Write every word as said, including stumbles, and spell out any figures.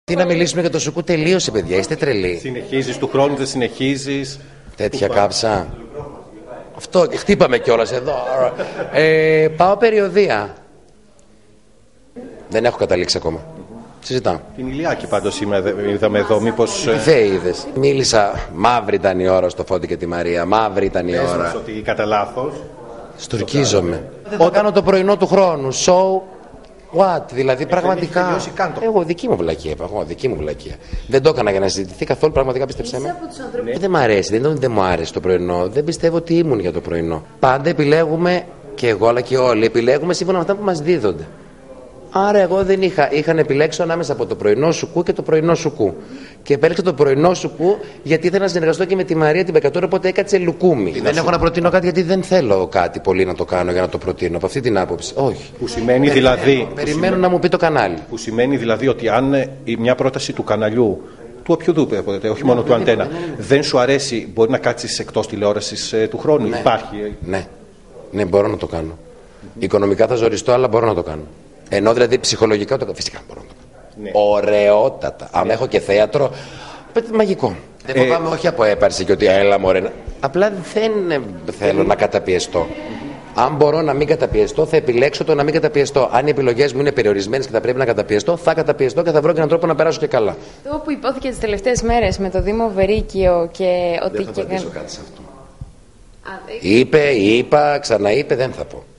Τι να μιλήσουμε για το σουκού, τελείωσε παιδιά, είστε τρελοί. Συνεχίζεις του χρόνου, δεν συνεχίζεις. Τέτοια κάψα. Αυτό, χτύπαμε κιόλας εδώ. Ε, πάω περιοδεία. Δεν έχω καταλήξει ακόμα. Συζητάω. Την Ηλιάκη πάντως σήμερα είδαμε εδώ, μήπως... Δεν είδες. Μίλησα, μαύρη ήταν η ώρα στο Φώτη και τη Μαρία, μαύρη ήταν η ώρα. Πες ότι κατά λάθος. Στουρκίζομαι. Δεν θα κάνω το πρωινό του χρόνου. So what, δηλαδή πραγματικά. Εγώ δική μου βλακεία είπα. Εγώ δική μου βλακεία. Δεν το έκανα για να συζητηθεί καθόλου, πραγματικά πίστεψέ με. Ναι. Δεν μ' αρέσει, δεν είναι ότι δεν μου άρεσε το πρωινό. Δεν πιστεύω ότι ήμουν για το πρωινό. Πάντα επιλέγουμε, και εγώ αλλά και όλοι, επιλέγουμε σύμφωνα με αυτά που μας δίδονται. Άρα εγώ δεν είχα, είχα να επιλέξω ανάμεσα από το πρωινό σουκού και το πρωινό σουκού. Και επέλεξα το πρωινό σουκού γιατί ήθελα να συνεργαστώ και με τη Μαρία την Πεκατόρα, οπότε έκατσε λουκούμι. Δεν σου... έχω να προτείνω κάτι γιατί δεν θέλω κάτι πολύ να το κάνω για να το προτείνω. Από αυτή την άποψη. Όχι. Που σημαίνει δηλαδή. Περιμένω, περιμένω να μου πει το κανάλι. Που σημαίνει δηλαδή ότι αν μια πρόταση του καναλιού, του οποιοδήποτε, όχι μόνο του Αντένα, δεν σου αρέσει, μπορεί να κάτσεις εκτός τηλεόρασης ε, του χρόνου. Ναι. Υπάρχει. Ναι. Ναι, μπορώ να το κάνω. Mm-hmm. Οικονομικά θα ζοριστώ, αλλά μπορώ να το κάνω. Ενώ δηλαδή ψυχολογικά το φυσικά μπορώ να το κάνω. Ναι. Ωραιότατα. Αν ναι. έχω και θέατρο, μαγικό. Ε, δεν φοβάμαι όχι από έπαρση και ότι έλα μωρέ. Απλά δεν θέλω να καταπιεστώ. Αν μπορώ να μην καταπιεστώ, θα επιλέξω το να μην καταπιεστώ. Αν οι επιλογές μου είναι περιορισμένες και θα πρέπει να καταπιεστώ, θα καταπιεστώ και θα βρω και έναν τρόπο να περάσω και καλά. Αυτό που υπόθηκε τις τελευταίες μέρες με το Δήμο Βερίκιο και ότι. Δεν θα απαντήσω κάτι σε αυτό. Α, είπε, είπα, ξαναείπε, δεν θα πω.